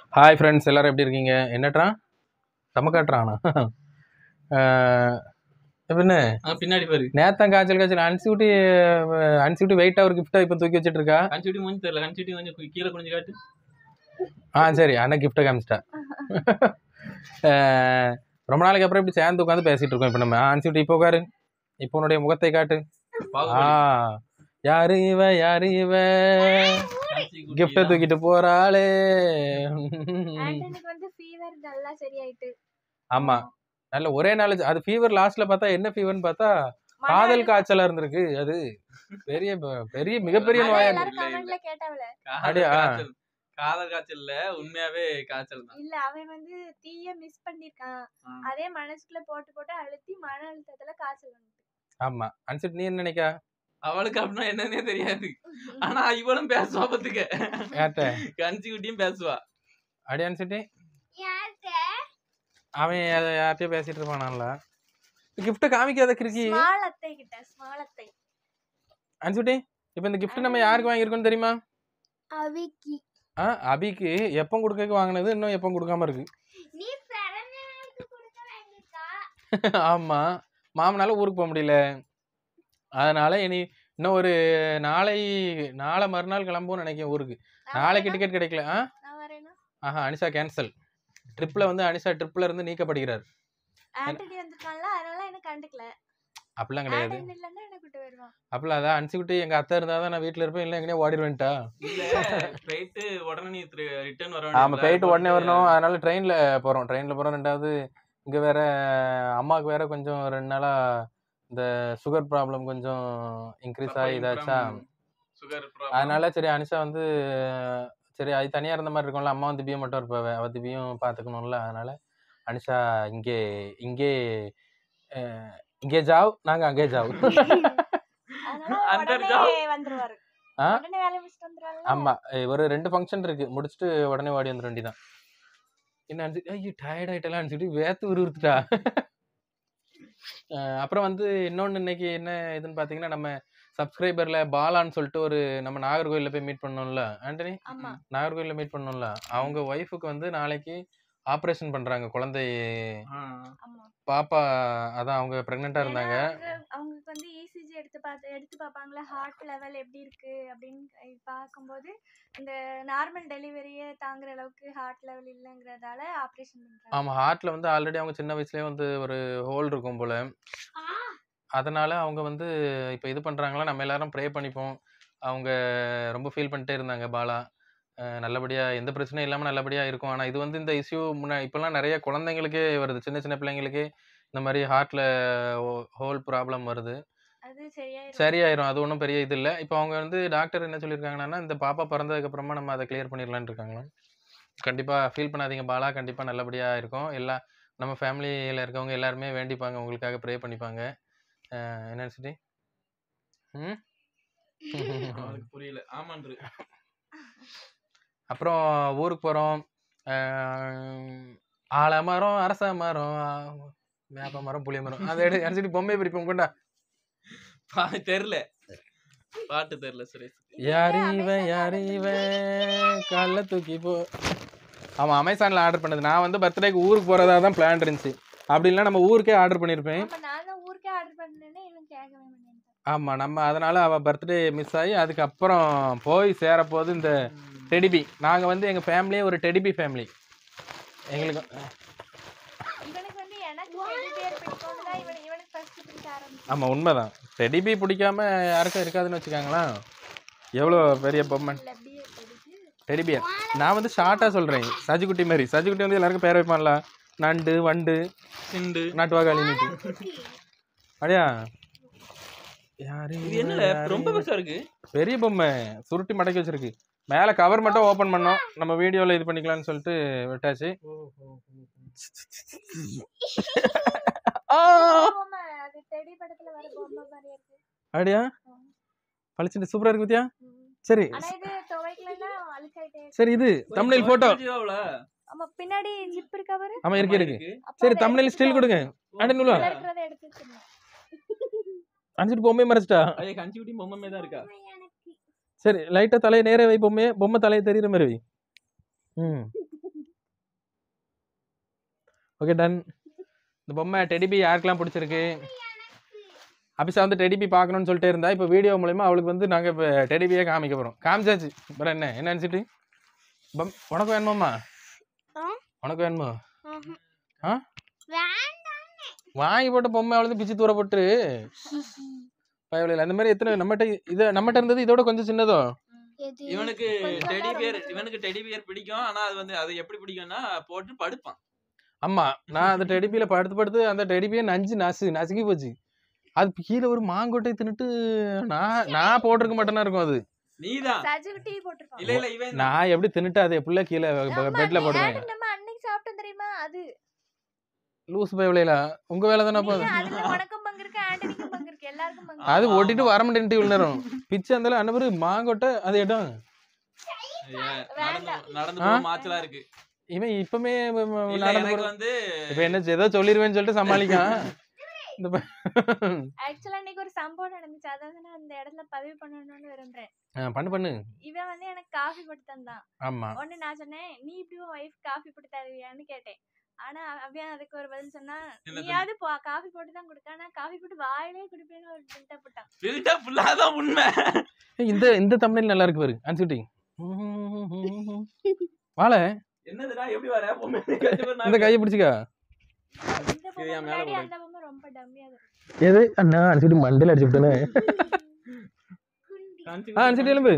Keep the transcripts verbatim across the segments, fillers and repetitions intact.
Hi friends, எல்லாரும் எப்படி இருக்கீங்க? என்னட்றா நம்ம காட்டுறானா? என்ன பின்னாடி பாரு. நேத்தம் காய்ச்சல் காய்ச்சல் அனுப்பிச்சுட்டு அனுப்பிச்சுட்டு வெயிட்டா ஒரு கிஃப்டா இப்போ தூக்கி வச்சுட்டு இருக்கா. அனுப்பிச்சுட்டு மூஞ்சி தெரியல, அனுப்பிச்சுட்டு கொஞ்சம் கீழே கொஞ்சம் காட்டு. ஆ சரி, அண்ணன் கிஃப்டை காமிச்சிட்டா. ரொம்ப நாளைக்கு அப்புறம் இப்படி சேர்ந்து உட்காந்து பேசிட்டு இருக்கோம். இப்போ நம்ம அனுப்பிச்சுட்டு இப்போ உட்காரு, இப்போ உன்னுடைய முகத்தை காட்டு. ஆ யாரு இவ யாரு இவ கிஃப்ட தூக்கிட்டு போறாளே. ஆமா, நல்ல ஒரே நாள் அது ஃபீவர். லாஸ்ட்ல பார்த்தா என்ன ஃபீவர்னு பார்த்தா காதல் காய்ச்சலா இருந்திருக்கு. அது பெரிய பெரிய மிகப்பெரிய நோயா அப்படியா? காதல் காய்ச்சல் இல்ல, உண்மையாவே காய்ச்சல் தான். இல்ல, அவன் வந்து தீய மிஸ் பண்ணிருக்கான். அதே மனசுக்குள்ள போட்டு போட்டு அழுத்தி மன அழுத்தத்துல காய்ச்சல் வந்து. ஆமா, அன்சிட் நீ என்ன நினைக்கா? அவளுக்கு அப்படின்னா என்னன்னே தெரியாது. ஆனா இவளும் பேசுவா பத்துக்க. யார்ட்ட? கஞ்சி குட்டியும் பேசுவா. அடி அன்சிட்டு அவன் யார்கிட்டயும் பேசிட்டு இருப்பானான்ல. கிஃப்ட் காமிக்காத கிறுக்கி. ஸ்மால் அத்தை கிட்ட, ஸ்மால் அத்தை. அன்சிட்டு இப்போ இந்த கிஃப்ட் நம்ம யாருக்கு வாங்கியிருக்கோம் தெரியுமா? அபிக்கு. ஆ அபிக்கு எப்போ கொடுக்க வாங்கினது, இன்னும் எப்போ கொடுக்காம இருக்கு. நீ பிறந்தநாளுக்கு கொடுக்க வேண்டியதா? ஆமா, மாமனால ஊருக்கு போக முடியல, அதனால இனி இன்னும் ஒரு நாளை நாளை மறுநாள் கிளம்புவோம்னு நினைக்கிறேன் ஊருக்கு. நாளைக்கு டிக்கெட் கிடைக்கல. ஆ ஆஹா, அனிஷா கேன்சல். ட்ரிப்ல வந்து அனிஷா ட்ரிப்ல இருந்து நீக்கப்படுகிறார். ஆண்டனி வந்திருக்கான்ல, அதனால எனக்கு கண்டுக்கல. அப்படிலாம் கிடையாது. ஆண்டனி இல்லன்னா என்ன கூட்டி வருவான். அப்படிலாம் அதான் அனுப்பிச்சு விட்டு எங்க அத்தை இருந்தா தான் நான் வீட்டுல இருப்பேன், இல்லை எங்கேயே ஓடிடுவேன்ட்டா. இல்ல போயிட்டு உடனே நீ ரிட்டர்ன் வர. ஆமா, போயிட்டு உடனே வரணும். அதனால ட்ரெயின்ல போறோம் ட்ரெயின்ல போறோம் ரெண்டாவது இங்க வேற அம்மாவுக்கு வேற கொஞ்சம் ரெண்டு நாளா இந்த சுகர் ப்ராப்ளம் கொஞ்சம் இன்க்ரீஸ் ஆகி இதாச்சா. அதனால சரி அனிஷா வந்து சரி அது தனியா இருந்த மாதிரி இருக்கும்ல, அம்மா வந்து திபியும் மட்டும் இருப்பாவ, அவ திபியும் பாத்துக்கணும்ல. அதனால அனிஷா இங்கே இங்கே இங்கே ஜாவ், நாங்க அங்கே ஜாவ். ஆமா, ஒரு ரெண்டு ஃபங்க்ஷன் இருக்கு, முடிச்சுட்டு உடனே ஓடி வந்துட வேண்டியதான். என்ன அனுப்பிச்சு ஐயோ டயர்ட் ஆயிட்டலாம் அனுப்பிச்சுட்டு வேத்து உருவிட்டா. அப்புறம் வந்து இன்னொன்று இன்னைக்கு என்ன இதுன்னு பார்த்தீங்கன்னா, நம்ம சப்ஸ்கிரைபர்ல பாலான்னு சொல்லிட்டு ஒரு நம்ம நாகர்கோயிலில் போய் மீட் பண்ணோம்ல ஆண்டனி, நாகர்கோயிலில் மீட் பண்ணோம்ல, அவங்க ஒய்ஃபுக்கு வந்து நாளைக்கு ஆப்ரேஷன் பண்றாங்க, குழந்தை பாப்பா. அதான் அவங்க பிரெக்னெண்டா இருந்தாங்க. அவங்களுக்கு வந்து இசிஜி எடுத்து பார்த்து எடுத்து பார்ப்பாங்களா ஹார்ட் லெவல் எப்படி இருக்கு அப்படின்னு பார்க்கும்போது இந்த நார்மல் டெலிவரியே தாங்குற அளவுக்கு ஹார்ட் லெவல் இல்லைங்கிறதால ஆப்ரேஷன் பண்றாங்க. ஆமா, ஹார்ட்ல வந்து ஆல்ரெடி அவங்க சின்ன வயசுலயே வந்து ஒரு ஹோல் இருக்கும் போல, அதனால அவங்க வந்து இப்போ இது பண்றாங்களா. நம்ம எல்லாரும் ப்ரே பண்ணிப்போம். அவங்க ரொம்ப ஃபீல் பண்ணிட்டே இருந்தாங்க பாலா, நல்லபடியா எந்த பிரச்சனையும் இல்லாம நல்லபடியா இருக்கும். ஆனா இது வந்து இந்த இஷ்யூ முன்னா இப்பெல்லாம் நிறைய குழந்தைங்களுக்கே வருது, சின்ன சின்ன பிள்ளைங்களுக்கே இந்த மாதிரி ஹார்ட்ல ஹோல் ப்ராப்ளம் வருது. சரியாயிரும், அது ஒன்றும் பெரிய இது இல்லை. இப்போ அவங்க வந்து டாக்டர் என்ன சொல்லியிருக்காங்கன்னா, இந்த பாப்பா பிறந்ததுக்கு அப்புறமா நம்ம அதை கிளியர் பண்ணிடலான்னு இருக்காங்களா. கண்டிப்பா ஃபீல் பண்ணாதீங்க பாலா, கண்டிப்பா நல்லபடியா இருக்கும். எல்லா நம்ம ஃபேமிலியில இருக்கவங்க எல்லாருமே வேண்டிப்பாங்க, உங்களுக்காக ப்ரே பண்ணிப்பாங்க. என்ன சிட்டி ம் புரியல. ஆமான்று. அப்புறம் ஊருக்கு போறோம். ஆலமரம், அரச மரம், வேப்ப மரம், புளிய மரம், அதை எடுத்து அடிச்சுட்டு பொம்மை பிரிப்போம் கொண்டா. தெரியல, பாட்டு தெரியல சுரேஷ். யாரு இவன் யாரு இவன் காலைல தூக்கி போ. ஆமா, அமேசான்ல ஆர்டர் பண்ணது. நான் வந்து பர்த்டேக்கு ஊருக்கு போறதா தான் பிளான் இருந்துச்சு. அப்படி இல்லைன்னா நம்ம ஊருக்கே ஆர்டர் பண்ணிருப்பேன். ஆமா, நம்ம அதனால அவ பர்த்டே மிஸ் ஆகி அதுக்கப்புறம் போய் சேரப்போது இந்த டெடிபி. நாங்க வந்து எங்க ஃபேமிலியே ஒரு டெடிபி ஃபேமிலி. எங்களுக்கு ஆமா உண்மைதான், டெடிபி பிடிக்காம யாருக்கும் இருக்காதுன்னு வச்சுக்காங்களா. எவ்வளோ பெரிய பொம்மை டெடிபியர். நான் வந்து ஷார்ட்டா சொல்றேன், சஜிக்குட்டி மாதிரி. சஜிக்குட்டி வந்து எல்லாருக்கும் பேர் வைப்பான்ல, நண்டு வண்டு சிண்டு நாட்டுவாகாலின்னு. அப்படியா? யாரு ரொம்ப பெருசா இருக்கு, பெரிய பொம்மை சுருட்டி மடக்கி வச்சிருக்கு. மேல கவர் மட்டும் ஓபன் பண்ணோம், நம்ம வீடியோல இது பண்ணிக்கலாம்னு சொல்லிட்டு விட்டாச்சு. அப்படியா? பளிச்சுட்டு சூப்பரா இருக்கு பத்தியா? சரி சரி, இது தம்ப்நெயில் போட்டோ. ஆமா, பின்னாடி ஜிப் இருக்கா பாரு. ஆமா இருக்கு இருக்கு. சரி, தம்ப்நெயில் ஸ்டில் கொடுங்க. ஆண்டனி உள்ள அஞ்சிட்டு பொம்மை மறைச்சிட்டா. அதே கஞ்சி குட்டி பொம்மை தான் இருக்கா. சரி, லைட்டா தலையை நேரே வை, பொம்மை பொம்மை தலையை தெரியுற மாதிரி வை. ம் ஓகே டன். இந்த பொம்மை டெடிபி யாருக்கெல்லாம் பிடிச்சிருக்கு? அபிஷா வந்து டெடிபி பார்க்கணும்னு சொல்லிட்டே இருந்தா, இப்போ வீடியோ மூலமா அவளுக்கு வந்து நாங்கள் இப்போ டெடிபியே காமிக்க போகிறோம். காமிச்சாச்சு. அப்புறம் என்ன என்ன நினச்சிட்டு பம் உனக்கு வேணுமாம்மா? உனக்கு வேணுமா? ஆ வாங்கி போட்ட பொம்மை அவளுக்கு பிச்சு தூர போட்டு பயவலையில் அந்த மாதிரி எத்தனை நம்மகிட்ட இதை நம்மகிட்ட இருந்தது இதோட கொஞ்சம் சின்னதோ. இவனுக்கு டெடி பியர் இவனுக்கு டெடி பியர் பிடிக்கும். ஆனா அது வந்து அது எப்படி பிடிக்கும்னா போட்டு படுப்பான். ஆமா, நான் அந்த டெடிபியில படுத்து படுத்து அந்த டெடிபியை நஞ்சு நசு நசுக்கி போச்சு. அது கீழே ஒரு மாங்கொட்டை தின்னுட்டு நான் நான் போட்டிருக்க மாட்டேன்னா இருக்கும். அது நீதான் சஜுட்டி போட்டுருப்பான். இல்ல இல்ல இவன் நான் எப்படி தின்னுட்டு அது எப்படில கீழே பெட்ல போடுவேன். நம்ம அன்னைக்கு சாப்பிட்டோம் தெரியுமா? அது லூஸ் பயவலையில உங்க வேலை தானே. அப்போ அதுல உனக்கும் பங்கு இருக்கு, ஆண்டனிக்கும் பங்கு இருக்கு, எல்லாருக்கும் பங்கு. அது ஓட்டிட்டு வர மாட்டேன்ட்டு இவ்வளவு நேரம் பிச்சு அந்த அன்னபரு மாங்கொட்டை அது இடம் நடந்து நடந்து போக மாச்சலா இருக்கு. இவன் இப்பமே எனக்கு வந்து இப்ப என்ன ஏதோ சொல்லிருவேன்னு சொல்லிட்டு சமாளிக்கான். ஆக்சுவலா இன்னைக்கு ஒரு சம்பவம் நடந்துச்சு. அதாவது நான் அந்த இடத்துல பதிவு பண்ணணும்னு விரும்புறேன். பண்ணு பண்ணு. இவன் வந்து எனக்கு காஃபி போட்டு தந்தான். ஆமா. ஒன்னு நான் சொன்னேன், நீ இப்படி உன் வைஃப் காஃபி போட்டு தருவியான்னு கேட்டேன். ஆனா அவன் அதுக்கு ஒரு பதில் சொன்னா, நீயாவது காஃபி போட்டு தான் கொடுக்க, ஆனா காஃபி போட்டு வாயிலே குடிப்பேன்னு ஒரு பில்டப் போட்டான். பில்டப் ஃபுல்லாதான் உண்மை. இந்த இந்த தம்ப்நெயில் நல்லா இருக்கு பாரு. அன்சிட்டி வாழ என்னதுடா எப்படி வர பொம்மை இந்த கையை பிடிச்சிக்கா. இந்த பொம்மை முன்னாடி அந்த பொம்மை ரொம்ப டம்மியா இருக்கு. எது அண்ணா அன்சிட்டி மண்டையில அடிச்சு விட்டனே. ஆ அன்சிட்டி எலும்பு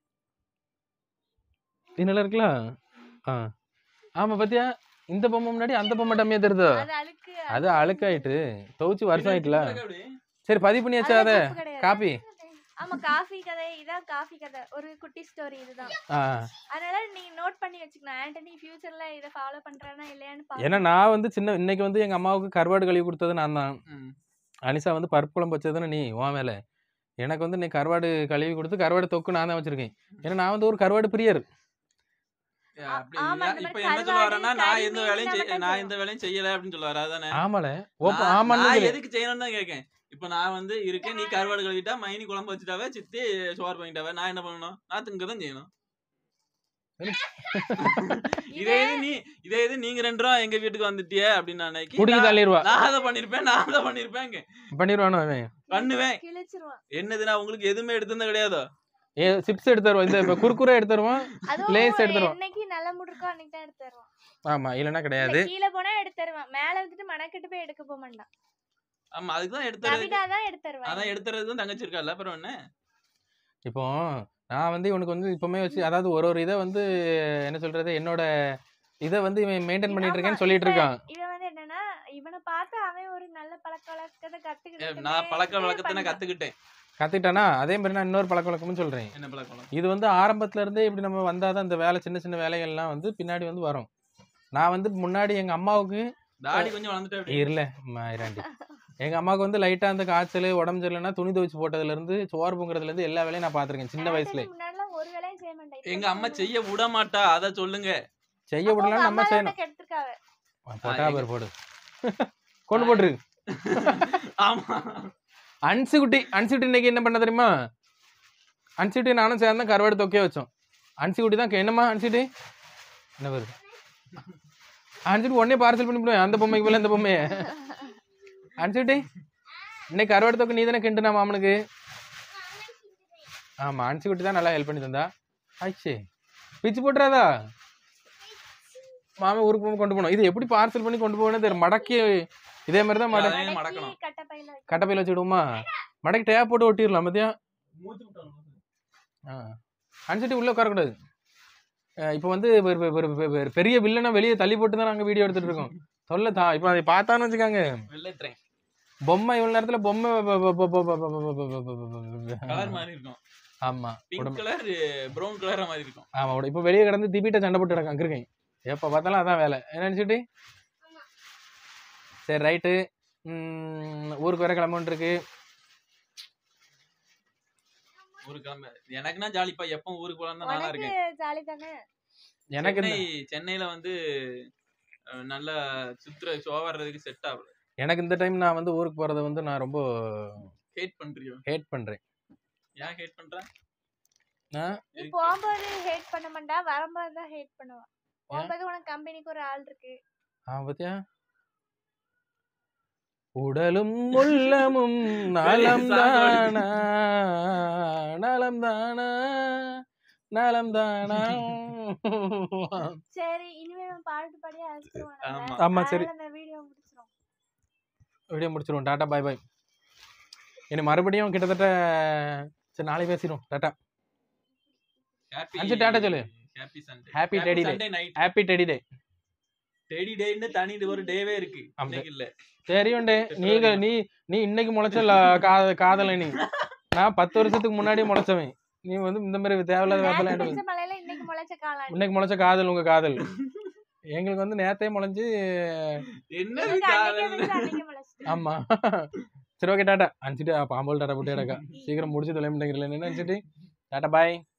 இது நல்லா இருக்கலாம். ஆ ஆமா பாத்தியா, இந்த பொம்மை முன்னாடி அந்த பொம்மை டம்மியா தெரியுதோ. அது அழுக்காயிட்டு துவைச்சு வருஷம் ஆயிட்டுல. சரி பதிவு பண்ணியாச்சா அத காப்பி? ஆமா காஃபி கதை இதான். காஃபி கதை ஒரு குட்டி ஸ்டோரி இதுதான். அதனால நீ நோட் பண்ணி வச்சுக்கணும். ஆண்டனி ஃபியூச்சர்ல இத ஃபாலோ பண்றானா இல்லையான்னு பாரு. ஏன்னா நான் வந்து சின்ன இன்னைக்கு வந்து எங்க அம்மாவுக்கு கருவாடு கழுவி கொடுத்தது நான் தான். அனிஷா வந்து பருப்பு குழம்பு வச்சதுன்னு நீ உன் மேல. எனக்கு வந்து இன்னைக்கு கருவாடு கழுவி கொடுத்து கருவாடு தொக்கு நான் தான் வச்சிருக்கேன். ஏன்னா நான் வந்து ஒரு கருவாடு பிரியர். இப்ப என்ன சொல்ல வரேன்னா, நான் எந்த வேலையும் நான் எந்த வேலையும் செய்யல அப்படின்னு சொல்ல வரா தானே? ஆமால ஆமா எதுக்கு செய்யணும்னு தான் கேட்கேன். இப்ப நான் வந்து இருக்கேன், நீ கருவாடு கழுவிட்டா, மைனி குழம்பு வச்சுட்டாவே, சித்தி சோறு பண்ணிட்டாவே, நான் என்ன பண்ணணும்? நான் திங்கதான் செய்யணும். இதே இது நீ இதே இது நீங்க ரெண்டு ரூபா எங்க வீட்டுக்கு வந்துட்டியே அப்படின்னு நான் நான் அதை பண்ணிருப்பேன் நான் அதை பண்ணிருப்பேன் பண்ணிடுவானோ பண்ணுவேன். என்னதுன்னா உங்களுக்கு எதுவுமே எடுத்திருந்தா கிடையாதோ. ஏ சிப்ஸ் எடுத்து தருவோம், இந்த குர்குரே எடுத்து தருவோம், லேஸ் எடுத்து தருவோம். இன்னைக்கு நல்ல மூட் இருக்கோ அன்னைக்கு தான் எடுத்து தருவோம். ஆமா இல்லனா கிடையாது. கீழ போனா எடுத்து தருவான், மேல வந்துட்டு மணக்கிட்டு போய் எடுக்க போக மாட்டான். ஆமா அதுக்கு தான் எடுத்து தருவான். கவிதா தான் எடுத்து தருவான். அதான் எடுத்து தரது தங்கச்சி இருக்கல அப்புறம் என்ன. இப்போ நான் வந்து இவனுக்கு வந்து இப்பமே வச்சு அதாவது ஒரு ஒரு இதை வந்து என்ன சொல்றது என்னோட இதை வந்து இவன் மெயின்டைன் பண்ணிட்டு இருக்கேன்னு சொல்லிட்டு இருக்கான். இவன் வந்து என்னன்னா இவனை பார்த்து அவன் ஒரு நல்ல பழக்க வழக்கத்தை கத்துக்கிட்டு நான் பழக்க வழக்கத்தை கத்துக்கிட்டேன் கத்துக்கிட்டானா அதே மாதிரி நான் இன்னொரு பழக்க வழக்கம்னு சொல்றேன். என்ன பழக்கம்? இது வந்து ஆரம்பத்துல இருந்தே இப்படி நம்ம வந்தாதான் இந்த வேலை சின்ன சின்ன வேலைகள்லாம் வந்து பின்னாடி வந்து வரும். நான் வந்து முன்னாடி எங்க அம்மாவுக்கு தாடி கொஞ்சம் வளர்ந்துட்டே இல்ல மாயிராண்டி எங்க அம்மாவுக்கு வந்து லைட்டா அந்த காய்ச்சல் உடம்பு சரியில்லைன்னா துணி துவைச்சு போட்டதுல இருந்து சோறு பொங்குறதுல இருந்து எல்லா வேலையும் நான் பாத்திருக்கேன் சின்ன வயசுல. ஒரு வேலையும் செய்ய மாட்டேன். எங்க அம்மா செய்ய விட மாட்டா, அத சொல்லுங்க. செய்ய விடலாம் நம்ம செய்யணும். போட்டா பேர் போடு கொண்டு போட்டுரு. ஆமா அன்சிகுட்டி அன்சிகுட்டி இன்னைக்கு என்ன பண்ண தெரியுமா? அன்சிகுட்டி நானும் சேர்ந்தா கருவாடு தொக்கையே வச்சோம். அன்சிகுட்டி தான் என்னம்மா அன்சிகுட்டி என்ன வருது அன்சிகுட்டி உடனே பார்சல் பண்ணி போடுவேன் அந்த பொம்மைக்கு போல இந்த பொம்மைய. அன்சிகுட்டி இன்னைக்கு கருவாடு தொக்கு நீ தானே கிண்டுனா மாமனுக்கு? ஆமா அன்சிகுட்டி தான் நல்லா ஹெல்ப் பண்ணி தந்தா. ஆச்சே பிச்சு போட்டுறாதா மாமா ஊருக்கு போக கொண்டு போனோம். இது எப்படி பார்சல் பண்ணி கொண்டு போகணும் தெரியும். மடக்கி இதே மாதிரி தான் மடக்கி மடக்கணும். கட்டப்பையில வச்சுடுவோமா? மடக்கி டேப் போட்டு ஒட்டிடலாம் மத்தியா. அன்சிட்டி உள்ள உட்காரக்கூடாது. இப்போ வந்து பெரிய வில்லனை வெளியே தள்ளி போட்டு தான் நாங்கள் வீடியோ எடுத்துட்டு இருக்கோம். சொல்ல தான் இப்போ அதை பார்த்தான்னு வச்சுக்காங்க பொம்மை இவ்வளவு நேரத்துல பொம்மை கலர் மாதிரி இருக்கும். ஆமா பிங்க் கலர் பிரவுன் கலர் மாதிரி இருக்கும். ஆமா இப்போ வெளியே கிடந்து திபிட்ட சண்டை போட்டு இருக்காங்க அங்க இருக்கேன். எப்ப பார்த்தாலும் அதான் வேலை. என்ன நினைச்சிட்டு சரி ரைட்டு ஊருக்கு வேற கிளம்பு இருக்கு. ஊருக்கு கிளம்ப எனக்குன்னா ஜாலிப்பா. எப்போ ஊருக்கு போலாம் நல்லா இருக்கேன். ஜாலி தானே. எனக்கு சென்னையில வந்து நல்ல சுத்துற ஷோ வர்றதுக்கு செட் ஆகல. எனக்கு இந்த டைம் நான் வந்து ஊருக்கு போறதை வந்து நான் ரொம்ப ஹேட் பண்றியோ? ஹேட் பண்றேன். ஏன் ஹேட் பண்ற? நான் நீ போகும்போது ஹேட் பண்ண மாட்டா, வரும்போது தான் ஹேட் பண்ணுவா. போகும்போது உனக்கு கம்பெனிக்கு ஒரு ஆள் இருக்கு. ஆ பாத்தியா உடலும் உள்ளமும் நலம் தானா நலம் தானா நலம் தானா. சரி இனிமே நம்ம பாட்டு பாடி அழைச்சிருவோம் ஆமா. ஆமா சரி அந்த வீடியோ முடிச்சிரும். வீடியோ முடிச்சிருவோம். Ta-ta bye bye. இனி மறுபடியும் கிட்டத்தட்ட சரி நாளை பேசிடுவோம். டாட்டா. ஹாப்பி அஞ்சு டாட்டா சொல்லு. Happy Sunday. Happy teddy day. Sunday night. Happy teddy day. Teddy டேன்னு தனி ஒரு டேவே இருக்கு. ஆமா. இன்னைக்கு இல்ல. தெரியும்டே. நீங்க நீ நீ இன்னைக்கு முளைச்ச ல- கா- காதலை நீ. நான் பத்து வருஷத்துக்கு முன்னாடி முளைச்சவன். நீ வந்து இந்த மாதிரி தேவையில்லாத நேத்து வேப்பலாம் பெஞ்ச மழையில இன்னைக்கு முளைச்ச காளான். இன்னைக்கு முளைச்ச காதல் உங்க காதல். எங்களுக்கு வந்து நேத்தே முளைஞ்சு. என்ன எனக்கு அன்னைக்கே காதல்? பெஞ்சு அன்னைக்கே முளைச்சிட்டு. ஆமா சரி ஓகே டாட்டா அனுப்பிச்சிட்டு பாம்போல் டாட்டா போட்டு டாக்கா சீக்கிரம் முடிச்சு தொலை முடிங்கிறல நினைச்சிட்டு டாட்டா பாய்.